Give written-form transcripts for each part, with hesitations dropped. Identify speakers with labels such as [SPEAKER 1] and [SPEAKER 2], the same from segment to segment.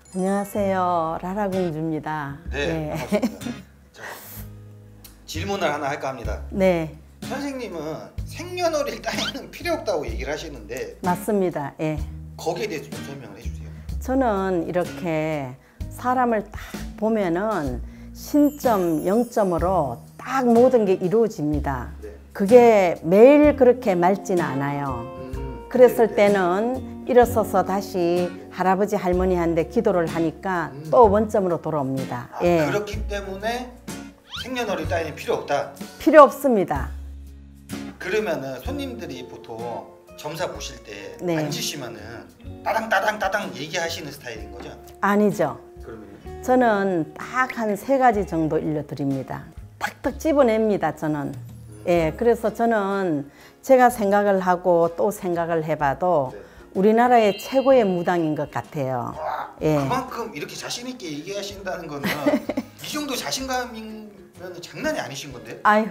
[SPEAKER 1] 안녕하세요. 라라공주입니다.
[SPEAKER 2] 네, 반갑습니다. 자, 질문을 하나 할까 합니다.
[SPEAKER 1] 네,
[SPEAKER 2] 선생님은 생년월일 따위는 필요 없다고 얘기를 하시는데
[SPEAKER 1] 맞습니다. 예.
[SPEAKER 2] 거기에 대해서 좀 설명을 해주세요.
[SPEAKER 1] 저는 이렇게 사람을 딱 보면은 신점, 영점으로 딱 모든 게 이루어집니다.
[SPEAKER 2] 네.
[SPEAKER 1] 그게 매일 그렇게 맑지는 않아요. 그랬을
[SPEAKER 2] 네.
[SPEAKER 1] 때는 일어서서 다시 할아버지 할머니한테 기도를 하니까 또 원점으로 돌아옵니다.
[SPEAKER 2] 아,
[SPEAKER 1] 예.
[SPEAKER 2] 그렇기 때문에 생년월일 따위는 필요 없다.
[SPEAKER 1] 필요 없습니다.
[SPEAKER 2] 그러면은 손님들이 보통 점사 보실 때
[SPEAKER 1] 네.
[SPEAKER 2] 앉으시면은 따당 얘기하시는 스타일인 거죠?
[SPEAKER 1] 아니죠.
[SPEAKER 2] 그러면요?
[SPEAKER 1] 저는 딱 한 3가지 정도 일러드립니다. 탁탁 집어냅니다, 저는. 예, 그래서 저는 제가 생각을 하고 또 생각을 해봐도
[SPEAKER 2] 네.
[SPEAKER 1] 우리나라의 최고의 무당인 것 같아요.
[SPEAKER 2] 와,
[SPEAKER 1] 예.
[SPEAKER 2] 그만큼 이렇게 자신 있게 얘기하신다는 거는 이 정도 자신감이면 장난이 아니신 건데?
[SPEAKER 1] 아유,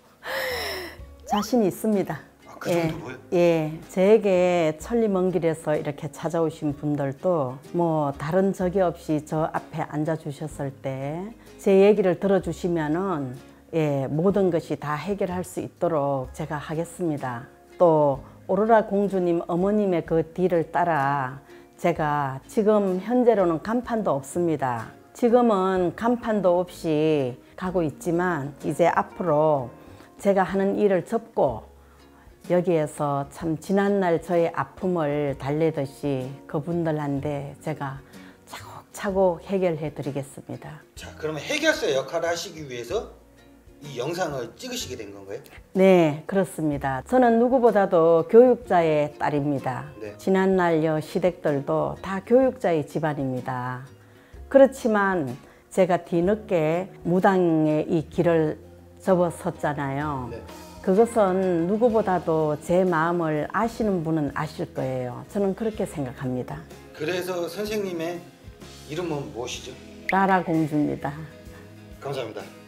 [SPEAKER 1] 자신이 있습니다.
[SPEAKER 2] 아, 그 정도로요?
[SPEAKER 1] 예, 제게 천리 먼 길에서 이렇게 찾아오신 분들도 뭐 다른 적이 없이 저 앞에 앉아 주셨을 때 제 얘기를 들어주시면은 예, 모든 것이 다 해결할 수 있도록 제가 하겠습니다. 또 오로라 공주님 어머님의 그 뒤를 따라 제가 지금 현재로는 간판도 없습니다. 지금은 간판도 없이 가고 있지만 이제 앞으로 제가 하는 일을 접고 여기에서 참 지난날 저의 아픔을 달래듯이 그분들한테 제가 차곡차곡 해결해 드리겠습니다.
[SPEAKER 2] 자, 그러면 해결사 역할을 하시기 위해서 이 영상을 찍으시게 된 건가요?
[SPEAKER 1] 네, 그렇습니다. 저는 누구보다도 교육자의 딸입니다.
[SPEAKER 2] 네.
[SPEAKER 1] 지난날 시댁들도 다 교육자의 집안입니다. 그렇지만 제가 뒤늦게 무당의 이 길을 접어섰잖아요.
[SPEAKER 2] 네.
[SPEAKER 1] 그것은 누구보다도 제 마음을 아시는 분은 아실 거예요. 저는 그렇게 생각합니다.
[SPEAKER 2] 그래서 선생님의 이름은 무엇이죠?
[SPEAKER 1] 라라 공주입니다.
[SPEAKER 2] 감사합니다.